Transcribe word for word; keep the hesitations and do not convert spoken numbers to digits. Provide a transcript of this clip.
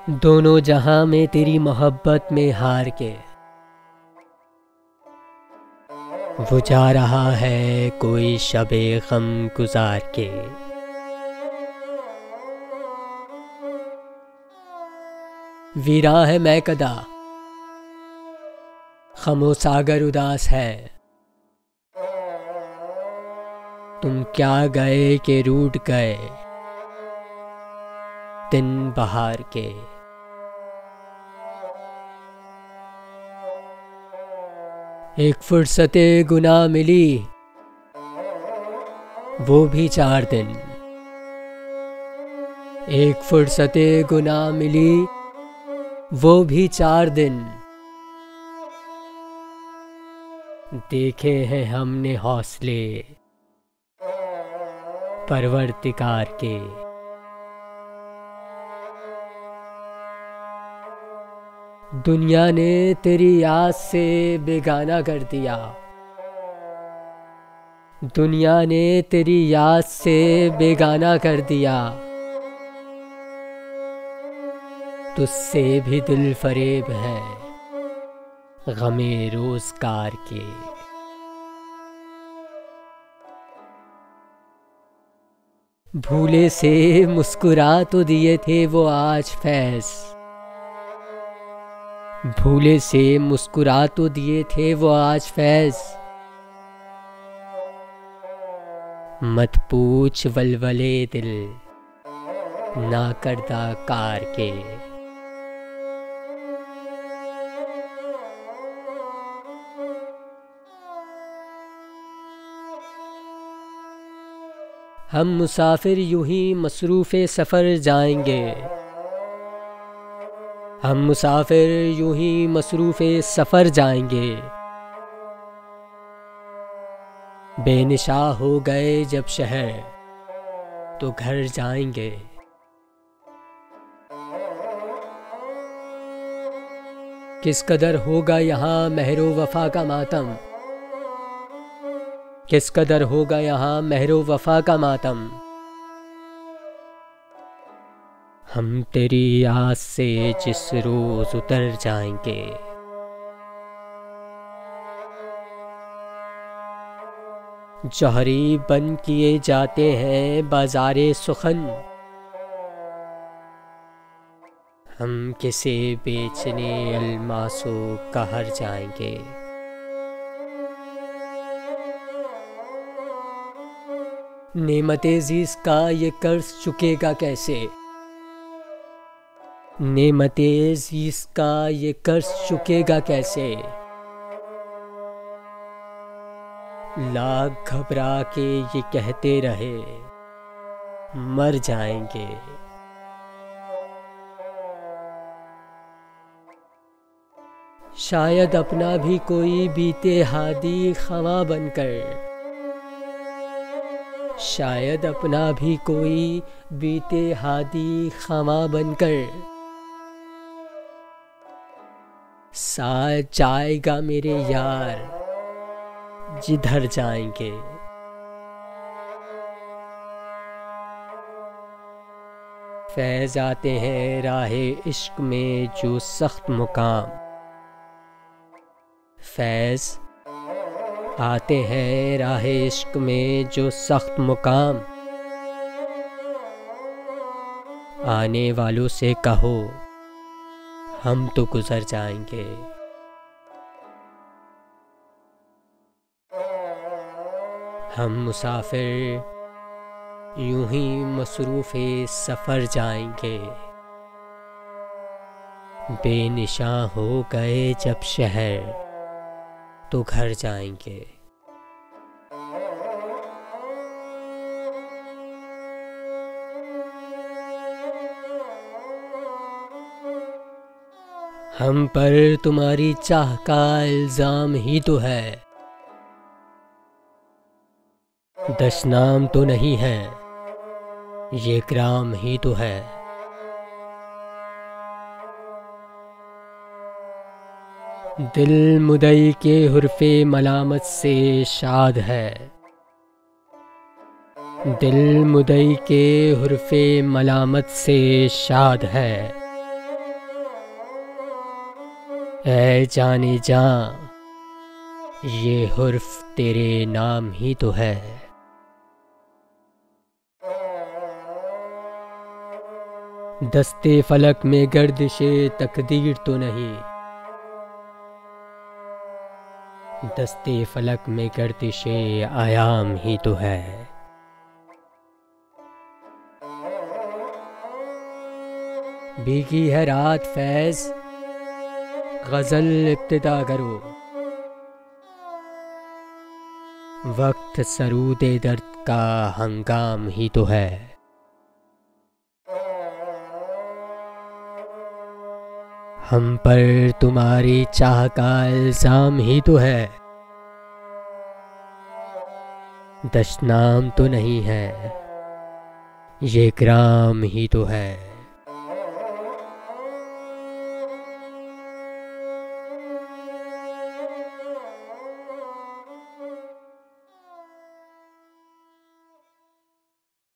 दोनों जहां में तेरी मोहब्बत में हार के वो जा रहा है कोई शबे गम गुजार के। वीरा है मैं कदा खमो सागर उदास है, तुम क्या गए के रूठ गए दिन बहार के। एक फुर्सते गुनाह मिली वो भी चार दिन, एक फुर्सते गुनाह मिली वो भी चार दिन। देखे हैं हमने हौसले परवरदिगार के। दुनिया ने तेरी याद से बेगाना कर दिया, दुनिया ने तेरी याद से बेगाना कर दिया। तुझसे भी दिल फरेब है गमे रोजगार के। भूले से मुस्कुरा तो दिए थे वो आज फैज़, भूले से मुस्कुरा तो दिए थे वो आज फैज़। मत पूछ वलवले दिल ना करदा कार के। हम मुसाफिर यूं ही मसरूफ़े सफ़र जाएंगे, हम मुसाफिर यूं ही मसरूफ़े सफ़र जाएंगे। बेनिशा हो गए जब शहर तो घर जाएंगे। किस कदर होगा यहाँ महरो वफ़ा का मातम, किस कदर होगा यहाँ महरो वफ़ा का मातम। हम तेरी याद से जिस रोज उतर जाएंगे। जौहरी बन किए जाते हैं बाज़ारे सुखन, हम किसे बेचने अलमासों कहर जाएंगे। नेमते ज़ीज़ का ये कर्ज चुकेगा कैसे, नेमते ज़ीज़ का ये कर्ज चुकेगा कैसे। लाख घबरा के ये कहते रहे मर जाएंगे। शायद अपना भी कोई बीते हादी खमा बनकर, शायद अपना भी कोई बीते हादी खमा बनकर साथ जाएगा मेरे यार जिधर जाएंगे। फैज़ आते हैं राहे इश्क में जो सख्त मुकाम, फैज़ आते हैं राहे इश्क में जो सख्त मुकाम। आने वालों से कहो हम तो गुजर जाएंगे। हम मुसाफिर यूं ही मसरूफ़े सफ़र जाएंगे। बेनिशा हो गए जब शहर तो घर जाएंगे। हम पर तुम्हारी चाह का इल्ज़ाम ही तो है, दशनाम तो नहीं है ये ग्राम ही तो है। दिल मुदई के हुर्फ़े मलामत से शाद है, दिल मुदई के हुर्फ़े मलामत से शाद है। ऐ जाने जा, ये हुर्फ तेरे नाम ही तो है। दस्ते फलक में गर्दिशे तकदीर तो नहीं, दस्ते फलक में गर्दिशे आयाम ही तो है। भीगी है रात फैज, गजल इब्तिदा करो। वक्त सरूदे दर्द का हंगाम ही तो है। हम पर तुम्हारी चाह का इल्जाम ही तो है। दशनाम तो नहीं है, ये ग्राम ही तो है।